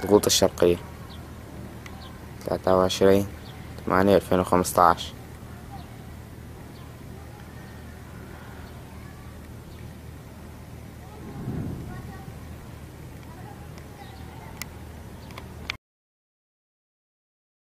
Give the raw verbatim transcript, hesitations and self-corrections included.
ضغوط الشرقية، ثلاثة وعشرين ثمانية ألفين وخمسة عشر.